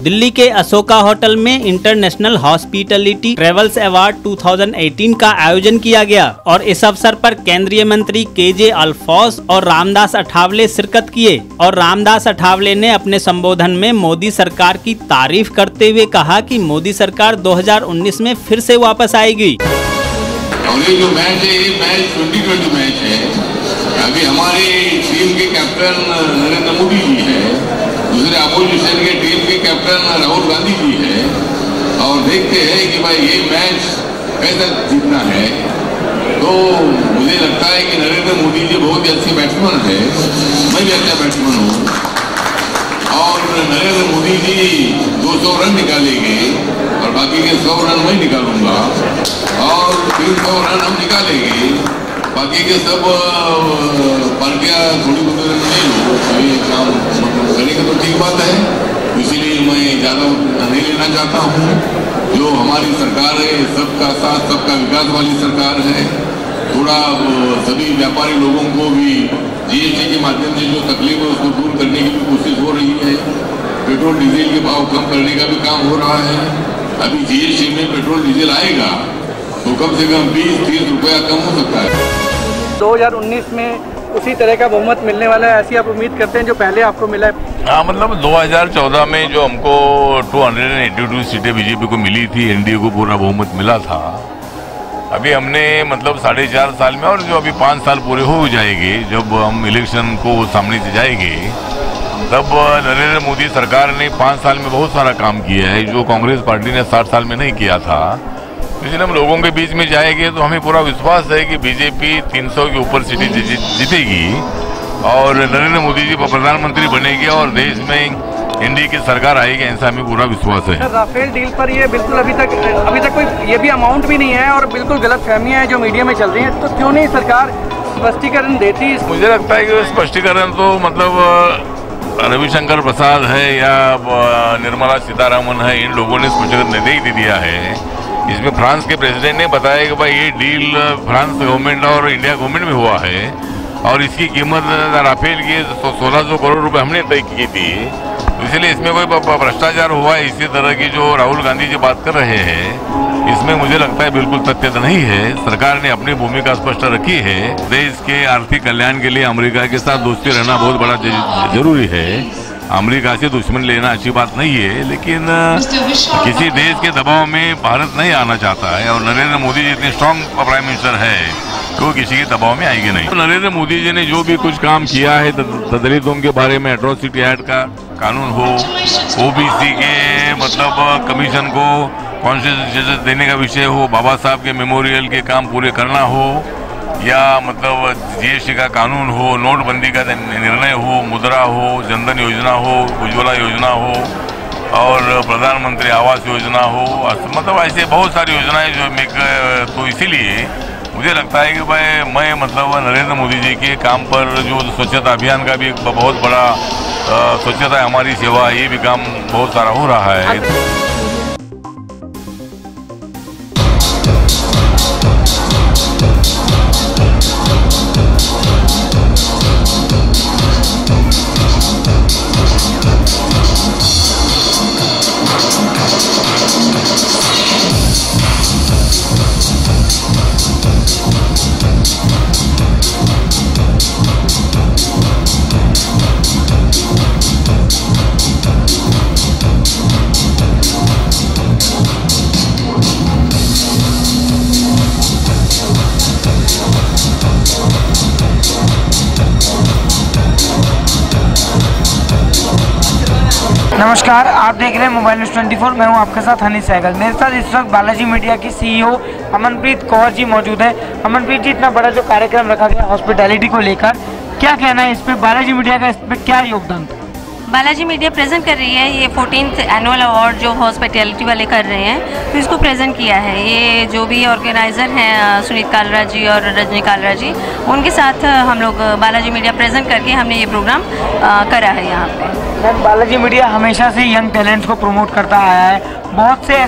दिल्ली के अशोका होटल में international hospitality travels award 2018 का आयोजन किया गया और इस अवसर पर केंद्रीय मंत्री केजे अल्फोंस और रामदास अठावले शिरकत किए। और रामदास अठावले ने अपने संबोधन में मोदी सरकार की तारीफ करते हुए कहा कि मोदी सरकार 2019 में फिर से वापस आएगी। और ये जो मैच है, ये मैच 2020 मैच है। अभी हमारे टीम के कैप्टन नरेंद्र मोदी जी है, दूसरे अपोजिशन के टीम के कैप्टन राहुल गांधी जी है, और देखते हैं कि भाई ये मैच कैसे जीतना है। तो मुझे लगता है कि नरेंद्र मोदी जी बहुत ही अच्छे बैट्समैन है, मैं भी अच्छा बैट्समैन हूँ, और नरेंद्र मोदी जी 200 रन निकालेंगे और बाकी के 100 रन मैं निकालूंगा और 300 रन हम निकालेंगे, बाकी के सब पार्टियां थोड़ी बहुत नहीं लो, ये काम करेंगे तो ठीक बात है। इसीलिए मैं ज़्यादा नहीं लेना चाहता हूँ। जो हमारी सरकार है, सबका साथ सबका विकास वाली सरकार है। थोड़ा सभी व्यापारी लोगों को भी जीएसटी के माध्यम से जो तकलीफ है उसको दूर करने की भी कोशिश हो रही है। पेट्रोल डीजल के भाव कम करने का भी काम हो रहा है। अभी जीएसटी में पेट्रोल डीजल आएगा तो कम से कम 20-30 रुपया कम हो सकता है। 2019 में उसी तरह का बहुमत मिलने वाला है, ऐसी आप उम्मीद करते हैं जो पहले आपको मिला है? हाँ, मतलब 2014 में जो हमको 282 सीटें बीजेपी को मिली थी, एनडीए को पूरा बहुमत मिला था। अभी हमने मतलब 4.5 साल में, और जो अभी 5 साल पूरे हो जाएंगे जब हम इलेक्शन को सामने से जाएंगे, तब नरेंद्र मोदी सरकार ने 5 साल में बहुत सारा काम किया है जो कांग्रेस पार्टी ने 60 साल में नहीं किया था। इसलिए हम लोगों के बीच में जाएंगे तो हमें पूरा विश्वास है कि बीजेपी 300 के ऊपर सीटें जीतेगी और नरेंद्र मोदी जी प्रधानमंत्री बनेंगे और देश में एनडीए की सरकार आएगी, ऐसा हमें पूरा विश्वास है। राफेल डील पर ये बिल्कुल अभी तक कोई ये भी अमाउंट भी नहीं है और बिल्कुल गलत फहमियाँ हैं जो मीडिया में चल रही हैं, तो क्यों नहीं सरकार स्पष्टीकरण देती? मुझे लगता है कि स्पष्टीकरण तो मतलब रविशंकर प्रसाद है या निर्मला सीतारामन है, इन लोगों ने स्पष्टीकरण नहीं दिया है। इसमें फ्रांस के प्रेसिडेंट ने बताया कि भाई ये डील फ्रांस गवर्नमेंट और इंडिया गवर्नमेंट में हुआ है और इसकी कीमत राफेल की 1600 करोड़ रुपए हमने तय की थी, इसलिए इसमें कोई भ्रष्टाचार हुआ है इसी तरह की जो राहुल गांधी जी बात कर रहे हैं, इसमें मुझे लगता है बिल्कुल तथ्य नहीं है। सरकार ने अपनी भूमिका स्पष्ट रखी है। देश के आर्थिक कल्याण के लिए अमेरिका के साथ दोस्ती रहना बहुत बड़ा जरूरी है। अमेरिका से दुश्मन लेना अच्छी बात नहीं है, लेकिन किसी देश के दबाव में भारत नहीं आना चाहता है और नरेंद्र मोदी जी इतने स्ट्रांग प्राइम मिनिस्टर है तो किसी के दबाव में आएगी नहीं। तो नरेंद्र मोदी जी ने जो भी कुछ काम किया है, दलितों के बारे में एट्रोसिटी एक्ट का कानून हो, ओबीसी के मतलब कमीशन को कॉन्स्टिट्यूशन देने का विषय हो, बाबा साहब के मेमोरियल के काम पूरे करना हो, या मतलब जीएसटी का कानून हो, नोटबंदी का निर्णय हो, मुद्रा हो, जनधन योजना हो, उज्ज्वला योजना हो और प्रधानमंत्री आवास योजना हो, मतलब ऐसे बहुत सारी योजनाएं जो तो इसीलिए मुझे लगता है कि भाई मैं मतलब नरेंद्र मोदी जी के काम पर जो स्वच्छता अभियान का भी एक बहुत बड़ा स्वच्छता हमारी सेवा, ये भी काम बहुत सारा हो रहा है। नमस्कार, आप देख रहे हैं मोबाइल न्यूज़ 24। मैं हूं आपके साथ हनी सहगल। मेरे साथ इस वक्त बालाजी मीडिया की सीईओ अमनप्रीत कौर जी मौजूद है। अमनप्रीत जी, इतना बड़ा जो कार्यक्रम रखा गया हॉस्पिटैलिटी को लेकर, क्या कहना है इस पे? बालाजी मीडिया का इस पे क्या योगदान? बालाजी मीडिया प्रेजेंट कर रही है ये 14th एनुअल अवार्ड जो हॉस्पिटैलिटी वाले कर रहे हैं, तो इसको प्रेजेंट किया है। ये जो भी ऑर्गेनाइज़र हैं सुनीत कालरा जी और रजनी कालरा जी, उनके साथ हम लोग बालाजी मीडिया प्रेजेंट करके हमने ये प्रोग्राम करा है यहाँ पे। मैम, बालाजी मीडिया हमेशा से यंग टैलेंट्स को प्रमोट करता आया है। बहुत से ऐसे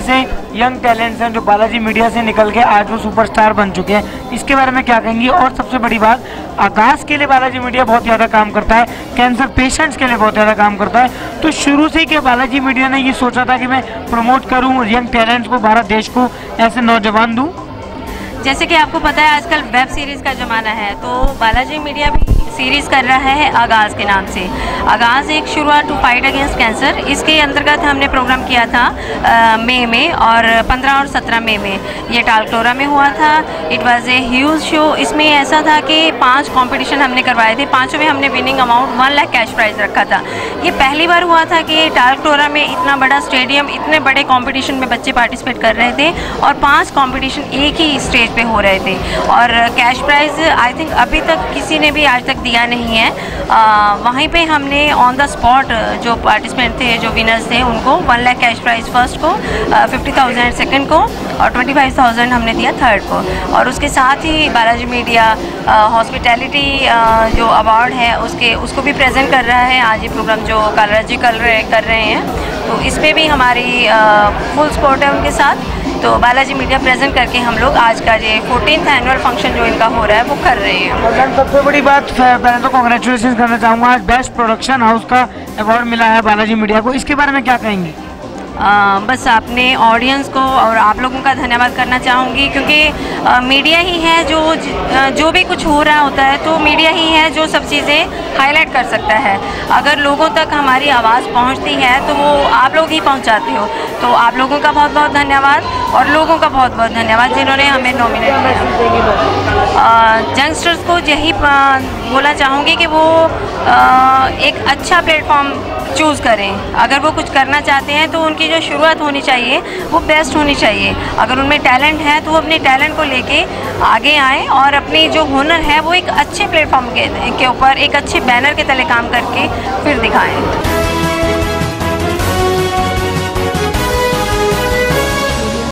यंग टैलेंट्स हैं जो बालाजी मीडिया से निकल के आज वो सुपरस्टार बन चुके हैं, इसके बारे में क्या कहेंगी? और सबसे बड़ी बात, आगाज़ के लिए बालाजी मीडिया बहुत ज़्यादा काम करता है, कैंसर पेशेंट्स के लिए बहुत ज़्यादा काम करता है, तो शुरू से ही क्या बालाजी मीडिया ने ये सोचा था कि मैं प्रमोट करूँ यंग टैलेंट्स को, भारत देश को ऐसे नौजवान दूँ? जैसे कि आपको पता है आजकल वेब सीरीज़ का ज़माना है, तो बालाजी मीडिया भी सीरीज़ कर रहा है आगाज़ के नाम से। आगाज़ एक शुरुआत टू फाइट अगेंस्ट कैंसर, इसके अंतर्गत हमने प्रोग्राम किया था मई में, और 15 और 17 मई में ये टालकटोरा में हुआ था। It was a huge show. इसमें ऐसा था कि 5 कंपटीशन हमने करवाए थे, 5 में हमने winning amount 1 lakh cash prize रखा था। ये पहली बार हुआ था कि टालकटोरा में इतना बड़ा स्टेडियम, इतने बड़े कॉम्पिटिशन में बच्चे पार्टिसिपेट कर रहे थे और 5 कॉम्पिटिशन एक ही स्टेज पे हो रहे थे। और कैश प्राइज़ आई थिंक अभी तक किसी ने भी आज तक दिया नहीं है। वहीं पे हमने ऑन द स्पॉट जो पार्टिसिपेंट थे, जो विनर्स थे, उनको 1 लाख कैश प्राइज़ फर्स्ट को, 50,000 सेकंड को और 25,000 हमने दिया थर्ड को। और उसके साथ ही बालाजी मीडिया हॉस्पिटैलिटी जो अवार्ड है उसको भी प्रेजेंट कर रहा है। आज ये प्रोग्राम जो कालरा जी कर रहे हैं, तो इस पर भी हमारी फुल सपोर्ट है उनके साथ। तो बालाजी मीडिया प्रेजेंट करके हम लोग आज का ये 14th एनुअल फंक्शन जो इनका हो रहा है वो कर रहे हैं। और सबसे बड़ी बात, पहले तो कॉन्ग्रेचुलेशन करना चाहूँगा, आज बेस्ट प्रोडक्शन हाउस का अवार्ड मिला है बालाजी मीडिया को, इसके बारे में क्या कहेंगी? बस अपने ऑडियंस को और आप लोगों का धन्यवाद करना चाहूँगी, क्योंकि मीडिया ही है जो भी कुछ हो रहा होता है, तो मीडिया ही है जो सब चीज़ें हाईलाइट कर सकता है। अगर लोगों तक हमारी आवाज़ पहुँचती है तो वो आप लोग ही पहुँचाते हो। तो आप लोगों का बहुत बहुत धन्यवाद और लोगों का बहुत बहुत धन्यवाद जिन्होंने हमें नॉमिनेट किया। यंगस्टर्स को यही बोलना चाहूँगी कि वो एक अच्छा प्लेटफॉर्म चूज़ करें। अगर वो कुछ करना चाहते हैं तो उनकी जो शुरुआत होनी चाहिए वो बेस्ट होनी चाहिए। अगर उनमें टैलेंट है तो वो अपने टैलेंट को लेके आगे आएँ और अपनी जो हुनर है वो एक अच्छे प्लेटफॉर्म के ऊपर, एक अच्छे बैनर के तले काम करके फिर दिखाएं।